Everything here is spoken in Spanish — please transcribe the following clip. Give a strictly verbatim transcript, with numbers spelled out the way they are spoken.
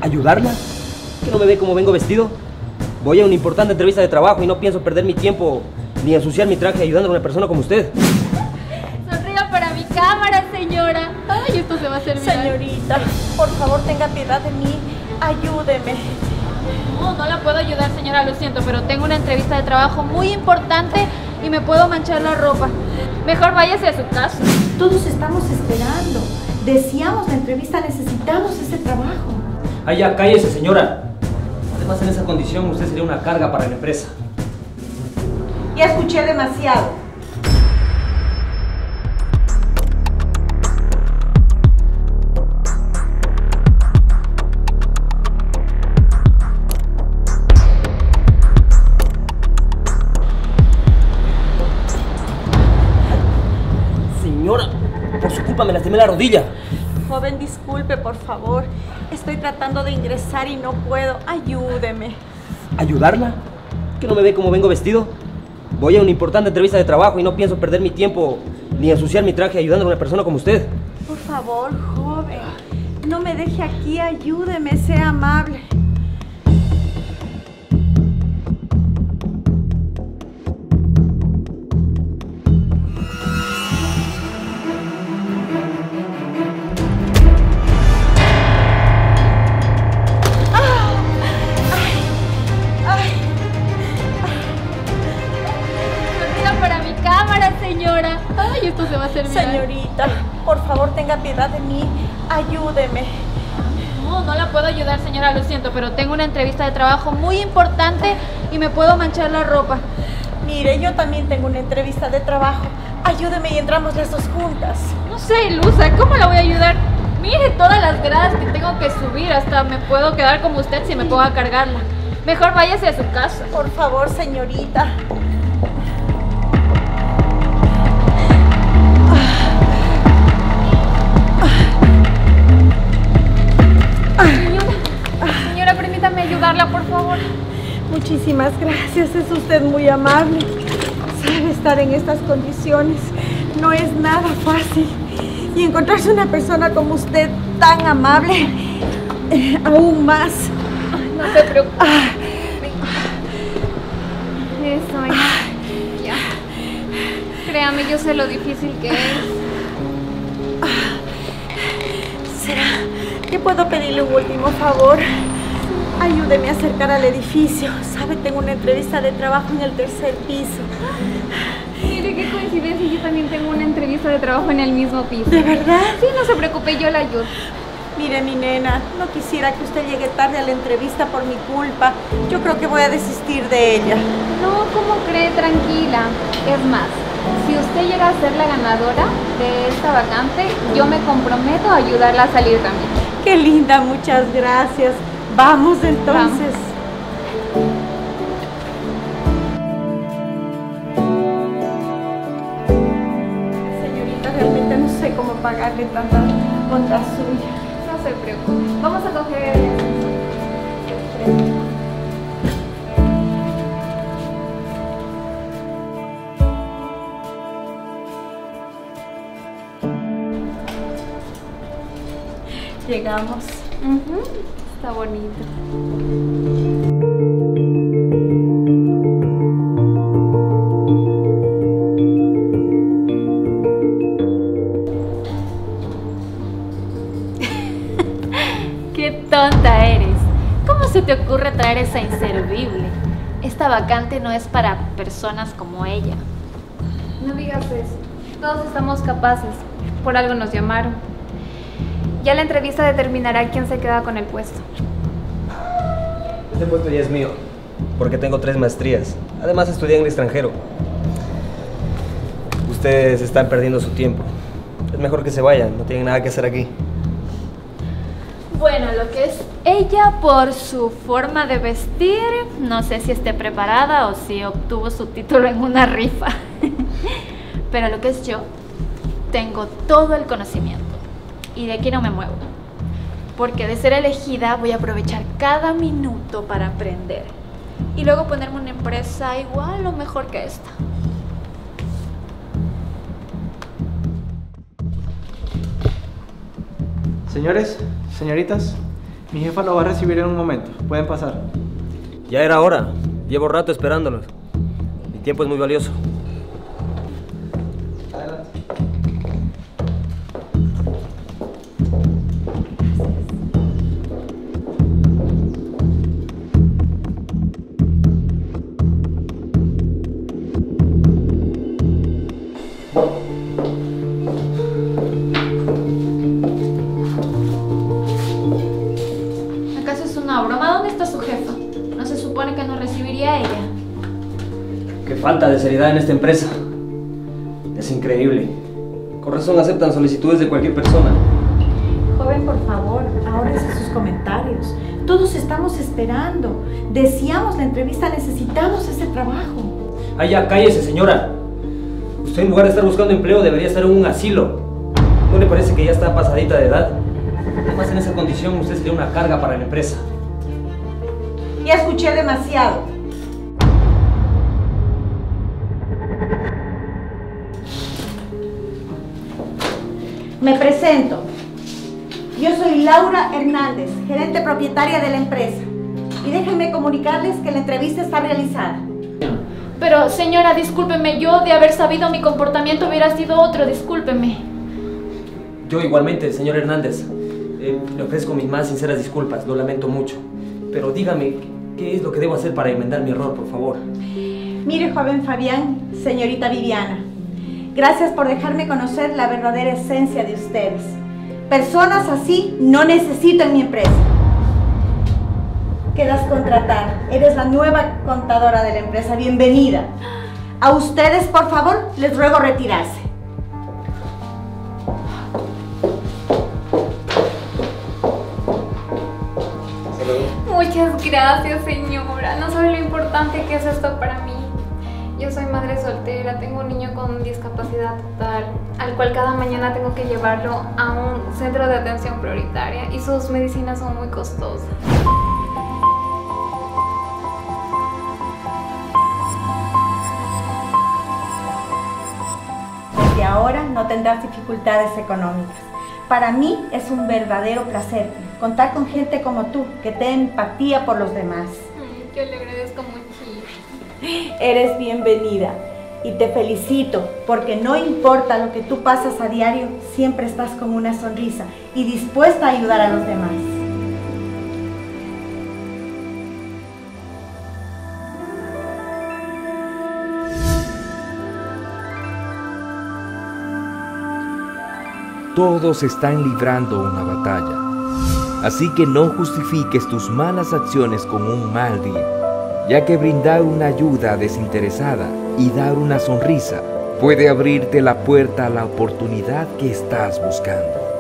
¿Ayudarla? ¿Que no me ve cómo vengo vestido? Voy a una importante entrevista de trabajo y no pienso perder mi tiempo ni ensuciar mi traje ayudando a una persona como usted. Sonría para mi cámara, señora. Ay, esto se va a hacer viral. Señorita, por favor, tenga piedad de mí. Ayúdeme. No, no la puedo ayudar, señora, lo siento, pero tengo una entrevista de trabajo muy importante y me puedo manchar la ropa. Mejor váyase a su casa. Todos estamos esperando. Deseamos la entrevista, necesitamos ese trabajo. Ay, ya, cállese, señora. Además, en esa condición, usted sería una carga para la empresa. Ya escuché demasiado. Señora, por su culpa me lastimé la rodilla. Joven, disculpe, por favor. Estoy tratando de ingresar y no puedo. Ayúdeme. ¿Ayudarla? ¿Que no me ve cómo vengo vestido? Voy a una importante entrevista de trabajo y no pienso perder mi tiempo ni ensuciar mi traje ayudando a una persona como usted. Por favor, joven. No me deje aquí. Ayúdeme. Sea amable. Señora, ay, esto se va a hacer viral. Señorita, por favor, tenga piedad de mí. Ayúdeme. No, no la puedo ayudar, señora, lo siento, pero tengo una entrevista de trabajo muy importante y me puedo manchar la ropa. Mire, yo también tengo una entrevista de trabajo. Ayúdeme y entramos las dos juntas. No sé, Ilusa, ¿cómo la voy a ayudar? Mire todas las gradas que tengo que subir, hasta me puedo quedar como usted si me pongo a cargarla. Mejor váyase a su casa. Por favor, señorita. Señora, señora, permítame ayudarla, por favor. Muchísimas gracias, es usted muy amable. Sabe, estar en estas condiciones no es nada fácil. Y encontrarse una persona como usted tan amable, eh, aún más. Ay, no se preocupe. Ah. Eso, ya. ya. Créame, yo sé lo difícil que es. ¿Será que puedo pedirle un último favor? Ayúdeme a acercar al edificio. Sabe, tengo una entrevista de trabajo en el tercer piso. Mire, qué coincidencia, yo también tengo una entrevista de trabajo en el mismo piso. ¿De verdad? Sí, no se preocupe, yo la ayudo. Mire, mi nena, no quisiera que usted llegue tarde a la entrevista por mi culpa. Yo creo que voy a desistir de ella. No, ¿cómo cree? Tranquila. Es más, si usted llega a ser la ganadora de esta vacante, yo me comprometo a ayudarla a salir también. Qué linda, muchas gracias. Vamos entonces. Vamos. Señorita, realmente no sé cómo pagarle tanta bondad suya. No se preocupe. Vamos a coger el ascensor. Llegamos. Uh-huh. Está bonito. ¡Qué tonta eres! ¿Cómo se te ocurre traer esa inservible? Esta vacante no es para personas como ella. No digas eso. Todos estamos capaces. Por algo nos llamaron. Ya la entrevista determinará quién se queda con el puesto. Este puesto ya es mío, porque tengo tres maestrías. Además, estudié en el extranjero. Ustedes están perdiendo su tiempo. Es mejor que se vayan, no tienen nada que hacer aquí. Bueno, lo que es ella por su forma de vestir, no sé si esté preparada o si obtuvo su título en una rifa. Pero lo que es yo, tengo todo el conocimiento y de aquí no me muevo. Porque de ser elegida voy a aprovechar cada minuto para aprender y luego ponerme una empresa igual o mejor que esta. Señores, señoritas, Mi jefa lo va a recibir en un momento. Pueden pasar. Ya era hora. Llevo rato esperándolos. Mi tiempo es muy valioso. Adelante. ¿Acaso es una broma? ¿Dónde está su jefa? ¿No se supone que nos recibiría ella? Qué falta de seriedad en esta empresa. Es increíble. Con razón aceptan solicitudes de cualquier persona. Joven, por favor, ahórrese sus comentarios. Todos estamos esperando. Deseamos la entrevista, necesitamos ese trabajo. Ah, ya, cállese, señora. Usted en lugar de estar buscando empleo debería estar en un asilo. ¿No le parece que ya está pasadita de edad? Además, en esa condición usted sería una carga para la empresa. Ya escuché demasiado. Me presento. Yo soy Laura Hernández, gerente propietaria de la empresa. Y déjenme comunicarles que la entrevista está realizada. Pero, señora, discúlpeme. Yo, de haber sabido mi comportamiento, hubiera sido otro. Discúlpeme. Yo igualmente, señor Hernández. Eh, le ofrezco mis más sinceras disculpas. Lo lamento mucho. Pero dígame, ¿qué es lo que debo hacer para enmendar mi error, por favor? Mire, joven Fabián, señorita Viviana. Gracias por dejarme conocer la verdadera esencia de ustedes. Personas así no necesito en mi empresa. Quedas contratada. Eres la nueva contadora de la empresa. Bienvenida. A ustedes, por favor, les ruego retirarse. Muchas gracias, señora. No sabe lo importante que es esto para mí. Yo soy madre soltera, tengo un niño con discapacidad total, al cual cada mañana tengo que llevarlo a un centro de atención prioritaria y sus medicinas son muy costosas. Desde ahora no tendrás dificultades económicas. Para mí es un verdadero placer contar con gente como tú, que te empatía por los demás. Yo le agradezco muchísimo. Eres bienvenida y te felicito porque no importa lo que tú pasas a diario, siempre estás con una sonrisa y dispuesta a ayudar a los demás. Todos están librando una batalla, así que no justifiques tus malas acciones con un mal día, ya que brindar una ayuda desinteresada y dar una sonrisa puede abrirte la puerta a la oportunidad que estás buscando.